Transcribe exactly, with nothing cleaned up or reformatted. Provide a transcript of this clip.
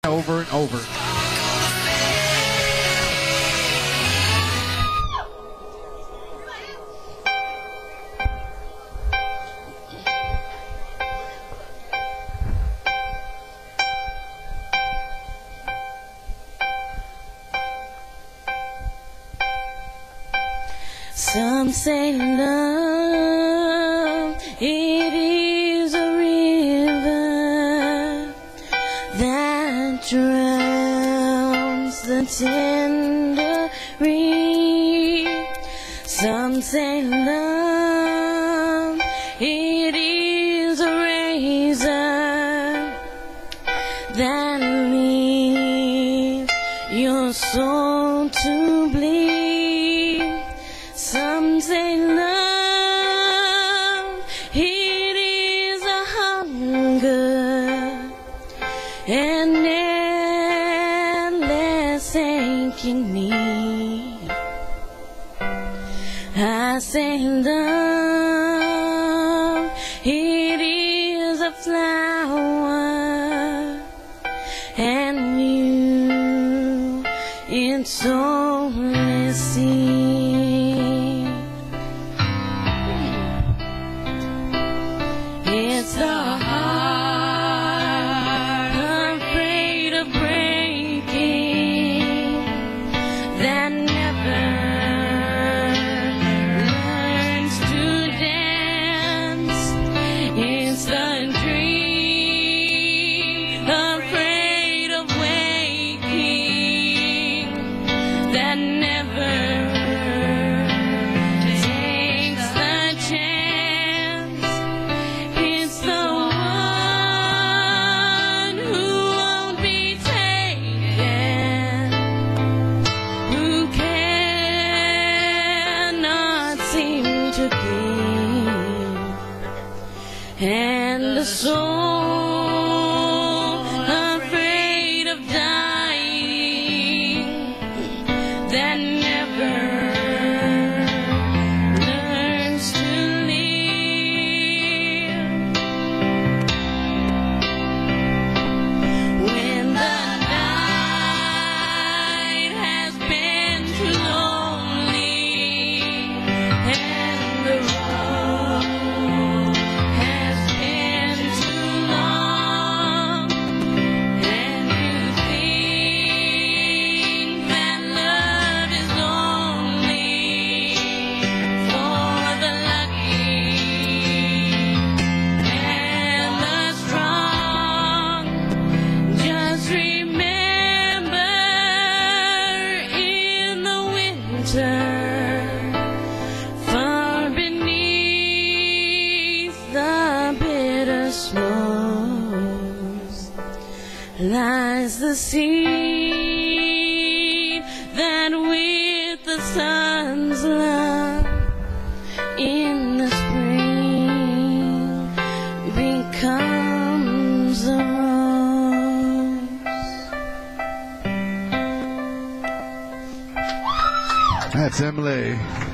over and over. Some say love, it is a river that drowns the tender reed. Some say love, it is a razor that leaves your soul to bleed. Some say love, it is a hunger and endless aching need. I say love, it is a flower, and you, it's only seed. It's the heart afraid of breaking that never learns to dance. It's the dream afraid of waking that never takes the chance. It's the one who won't be taken, who cannot seem to give, and the soul afraid of dying that never learns to live. When the night has been too lonely and the road has been too long, and you think that love is only for the lucky and the strong, just remember in the winter, far beneath the bitter snows, lies the seed that with the sun's love in the spring becomes a rose. That's Emily.